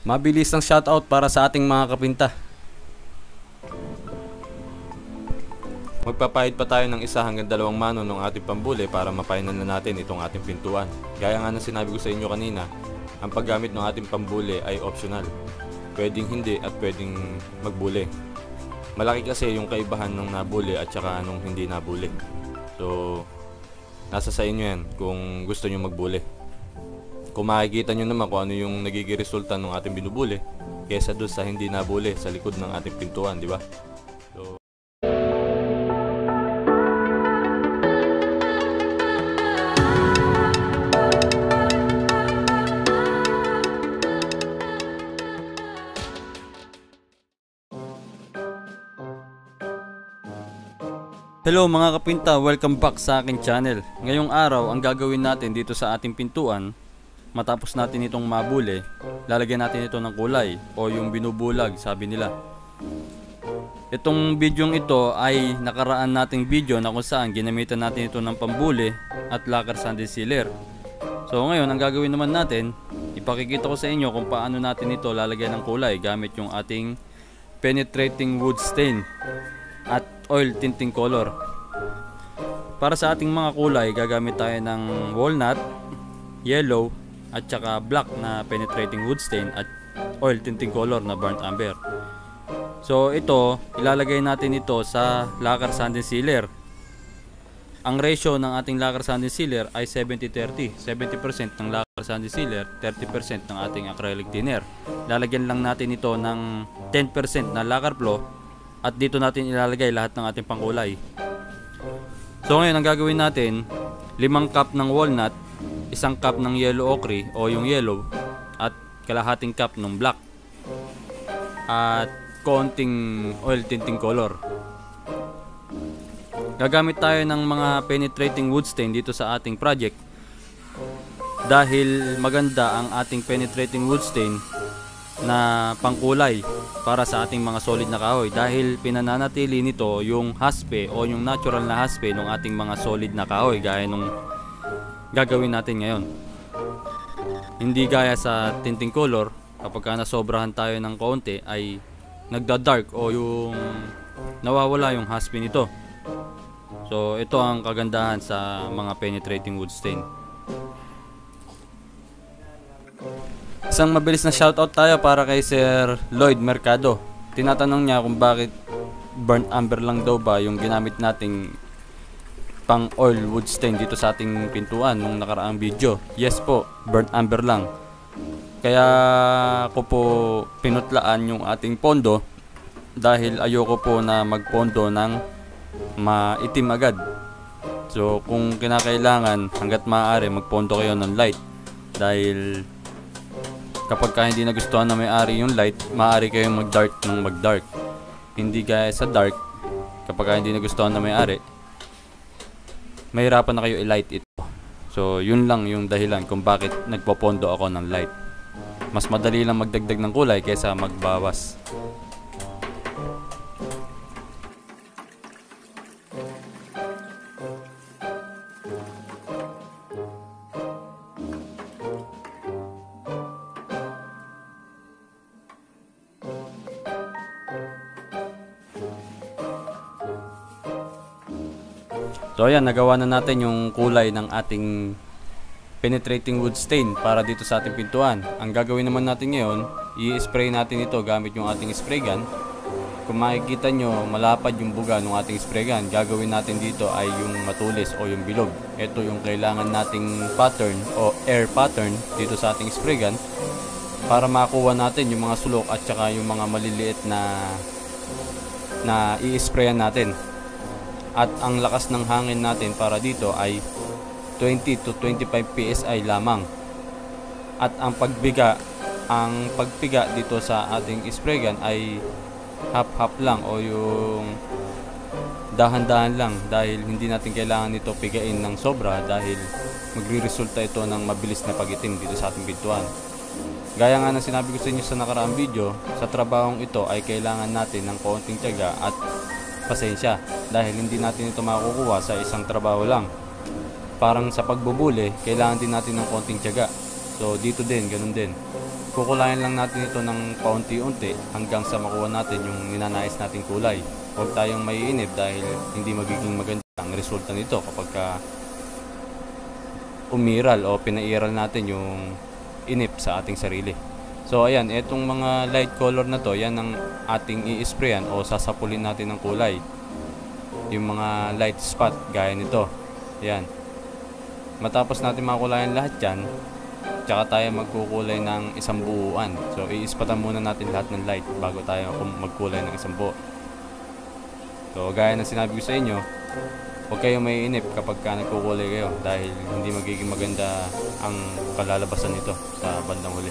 Mabilis ang shoutout para sa ating mga kapinta. Magpapahid pa tayo ng 1 hanggang 2 mano ng ating pambuli para mapainan na natin itong ating pintuan. Gaya nga ng sinabi ko sa inyo kanina, ang paggamit ng ating pambuli ay optional. Pwedeng hindi at pwedeng magbuli. Malaki kasi yung kaibahan ng nabuli at saka nung hindi nabuli. So, nasa sa inyo yan kung gusto nyo magbuli. Kung makikita nyo naman kung ano yung nagiging resulta ng ating binubuli kesa doon sa hindi nabuli sa likod ng ating pintuan, di ba? So, hello mga kapinta, welcome back sa aking channel. Ngayong araw, ang gagawin natin dito sa ating pintuan, matapos natin itong mabuli, lalagyan natin ito ng kulay o yung binubulag, sabi nila. Itong bidyong ito ay nakaraan nating video na kung saan ginamitan natin ito ng pambuli at lacquer sanding sealer. So ngayon, ang gagawin naman natin, ipakikita ko sa inyo kung paano natin ito lalagyan ng kulay gamit yung ating penetrating wood stain at oil tinting color. Para sa ating mga kulay, gagamit tayo ng walnut, yellow, at saka black na penetrating wood stain at oil tinting color na burnt umber. So ito, ilalagay natin ito sa lacquer sanding sealer. Ang ratio ng ating lacquer sanding sealer ay 70-30. 70% ng lacquer sanding sealer, 30% ng ating acrylic thinner. Lalagyan lang natin ito ng 10% na lacquer flow at dito natin ilalagay lahat ng ating pangkulay. So ngayon, ang gagawin natin, 5 cup ng walnut, 1 cup ng yellow ochre o yung yellow at kalahating cup ng black at konting oil tinting color. Gagamit tayo ng mga penetrating wood stain dito sa ating project dahil maganda ang ating penetrating wood stain na pangkulay para sa ating mga solid na kahoy dahil pinananatili nito yung haspe o yung natural na haspe ng ating mga solid na kahoy gaya nung gagawin natin ngayon. Hindi gaya sa tinting color, kapag nasobrahan tayo ng kaunti ay nagda-dark o yung nawawala yung haspe nito. So ito ang kagandahan sa mga penetrating wood stain. Isang mabilis na shoutout tayo para kay Sir Lloyd Mercado. Tinatanong niya kung bakit burnt umber lang daw ba yung ginamit nating pang oil wood stain dito sa ating pintuan nung nakaraang video. Yes po, burnt umber lang. Kaya ko po pinutlaan yung ating pondo dahil ayoko po na magpondo ng maitim agad. So kung kinakailangan, hanggat maaari magpondo kayo ng light dahil kapag hindi nagustuhan na may-ari yung light, maaari kayong mag-dark ng mag-dark. Hindi gaya sa dark, kapag hindi nagustuhan na may-ari, mahirapan na kayo i-light ito. So yun lang yung dahilan kung bakit nagpopondo ako ng light. Mas madali lang magdagdag ng kulay kaysa magbawas. So ayan, nagawa na natin yung kulay ng ating penetrating wood stain para dito sa ating pintuan. Ang gagawin naman natin ngayon, i-spray natin ito gamit yung ating spray gun. Kung makikita nyo, malapad yung buga ng ating spray gun. Gagawin natin dito ay yung matulis o yung bilog. Ito yung kailangan nating pattern o air pattern dito sa ating spray gun para makuha natin yung mga sulok at saka yung mga maliliit na i-sprayan natin. At ang lakas ng hangin natin para dito ay 20 to 25 PSI lamang. At ang pagpiga dito sa ating spray gun ay half-half lang o yung dahan-dahan lang dahil hindi natin kailangan nito pigain ng sobra dahil magre-resulta ito ng mabilis na pagitim dito sa ating pintuan. Gaya nga ng sinabi ko sa inyo sa nakaraang video, sa trabahong ito ay kailangan natin ng konting tiyaga at pasensya dahil hindi natin ito makukuha sa isang trabaho lang. Parang sa pagbubuli, kailangan din natin ng konting tiyaga. So dito din, ganun din. kukulayan lang natin ito ng paunti-unti hanggang sa makuha natin yung ninanais nating kulay. Huwag tayong maiinip dahil hindi magiging maganda ang resulta nito kapag umiral o pinairal natin yung inip sa ating sarili. So ayan, etong mga light color na to, yan ang ating i-sprayan o sasapulin natin ng kulay. Yung mga light spot gaya nito. Ayan. Matapos natin makulayan lahat yan, tsaka tayo magkukulay ng isang buuan. So i-ispatan muna natin lahat ng light bago tayo magkulay ng isang buo. So gaya ng sinabi ko sa inyo, huwag kayong maiinip kapag nagkukulay kayo dahil hindi magiging maganda ang kalalabasan nito sa bandang huli.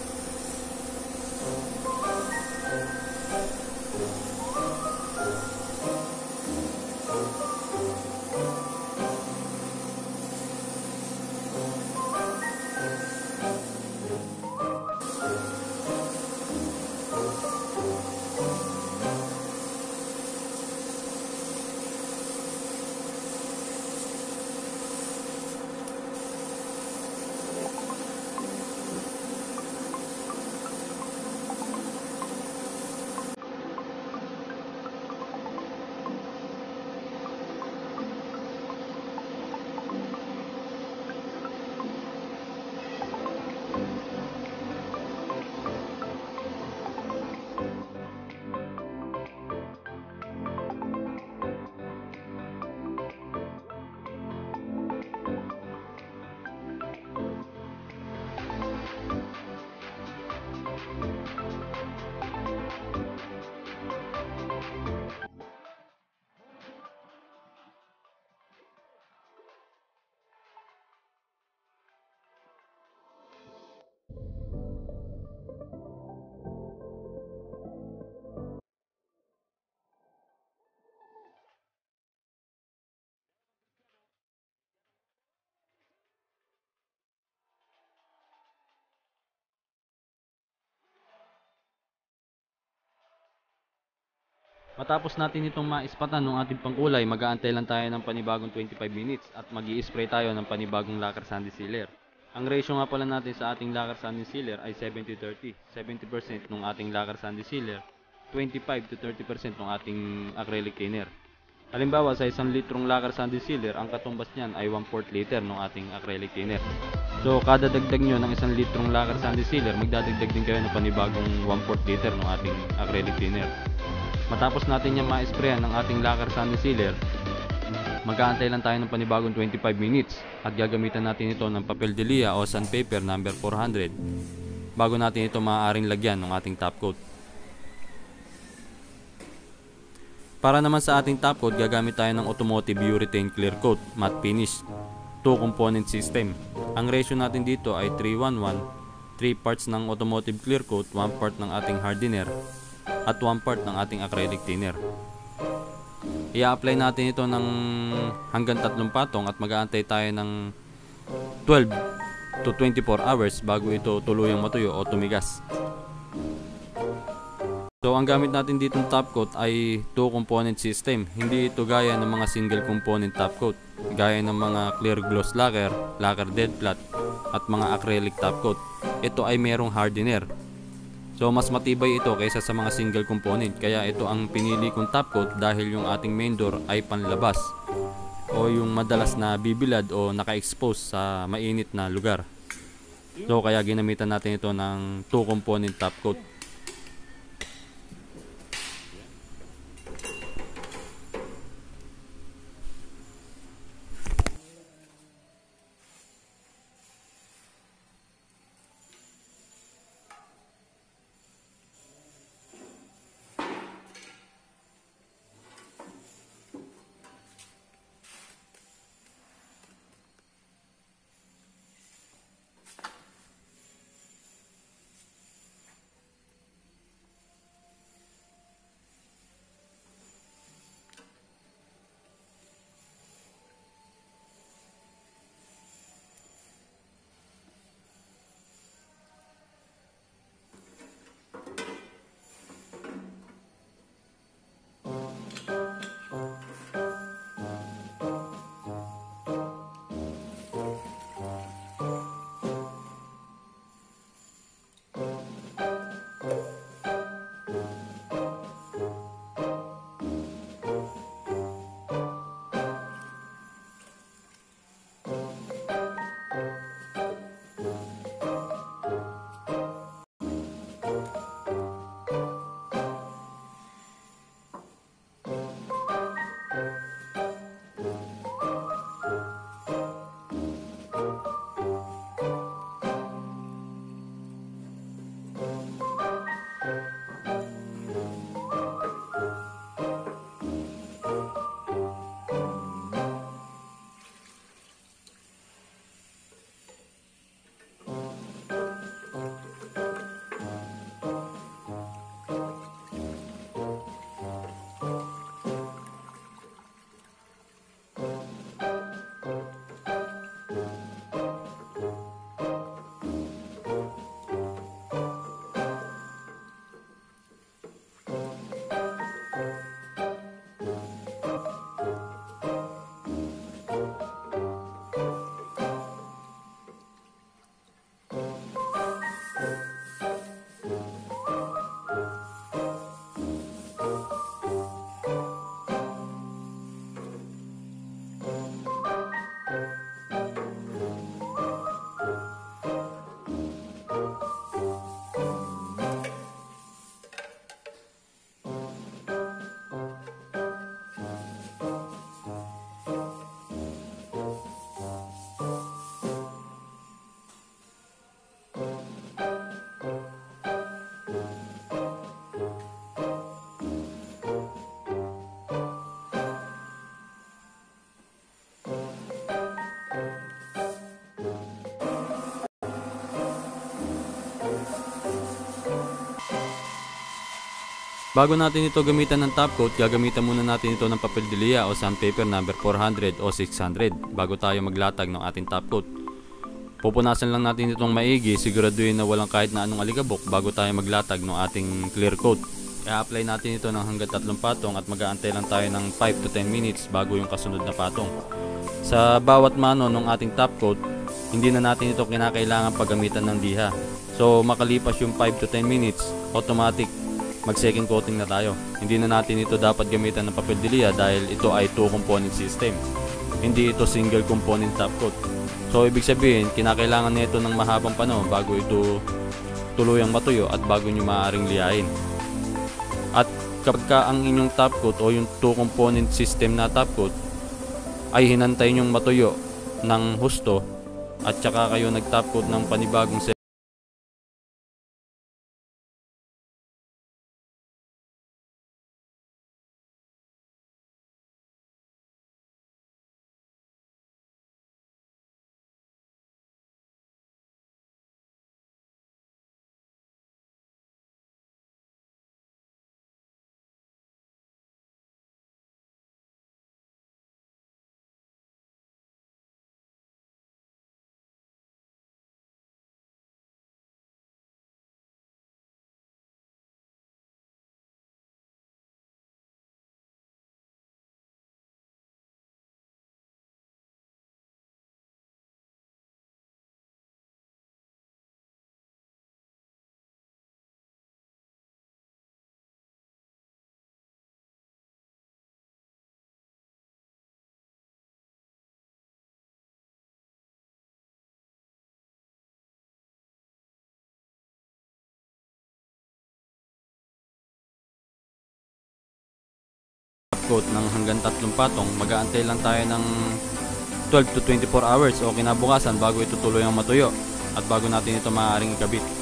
Matapos natin itong maispatan ng ating pangkulay, mag-aantay lang tayo ng panibagong 25 minutes at mag-i-spray tayo ng panibagong lacquer sandy sealer. Ang ratio nga pala natin sa ating lacquer sandy sealer ay 70-30. 70% ng ating lacquer sandy sealer, 25-30% ng ating acrylic thinner. Halimbawa, sa 1 litrong lacquer sandy sealer, ang katumbas niyan ay 1/4 liter ng ating acrylic thinner. So, kada dagdag nyo ng 1 litrong lacquer sandy sealer, magdadagdag din kayo ng panibagong 1/4 liter ng ating acrylic thinner. Matapos natin yung ma-sprayan ng ating lacquer sandy sealer, mag-aantay lang tayo ng panibagong 25 minutes at gagamitan natin ito ng papel de lija o sandpaper number 400 bago natin ito maaaring lagyan ng ating top coat. Para naman sa ating top coat, gagamit tayo ng automotive urethane clear coat matte finish 2 component system. Ang ratio natin dito ay 3-1-1, 3 parts ng automotive clear coat, 1 part ng ating hardener at 1 part ng ating acrylic thinner. I-apply natin ito ng hanggang 3 patong at mag-aantay tayo ng 12 to 24 hours bago ito tuluyang matuyo o tumigas. So ang gamit natin ditong top coat ay 2 component system. Hindi ito gaya ng mga single component top coat, gaya ng mga clear gloss lacquer, lacquer dead flat at mga acrylic top coat. Ito ay merong hardener. So mas matibay ito kaysa sa mga single component, kaya ito ang pinili kong top coat dahil yung ating main door ay panlabas o yung madalas na bibilad o naka-expose sa mainit na lugar. So kaya ginamitan natin ito ng 2 component top coat. Bago natin ito gamitan ng top coat, gagamitan muna natin ito ng papel de lija o sandpaper number 400 o 600 bago tayo maglatag ng ating top coat. Pupunasan lang natin itong maigi, siguraduhin na walang kahit na anong alikabok bago tayo maglatag ng ating clear coat. I-apply natin ito ng hanggang 3 patong at mag-aantay lang tayo ng 5 to 10 minutes bago yung kasunod na patong. Sa bawat mano ng ating top coat, hindi na natin ito kinakailangan paggamitan ng liha. So makalipas yung 5 to 10 minutes, automatic mag second coating na tayo. Hindi na natin ito dapat gamitan ng papel de lija dahil ito ay 2 component system. Hindi ito single component top coat. So ibig sabihin, kinakailangan nito ng mahabang panahon bago ito tuluyang matuyo at bago nyo maaaring lihain. At kapag ang inyong top coat o yung 2 component system na top coat ay hinantay nyong matuyo ng husto at saka kayo nag top coat ng panibagong coat ng hanggang 3 patong, mag-aantay lang tayo ng 12 to 24 hours o kinabukasan bago ito tuluyang matuyo at bago natin ito maaaring ikabit.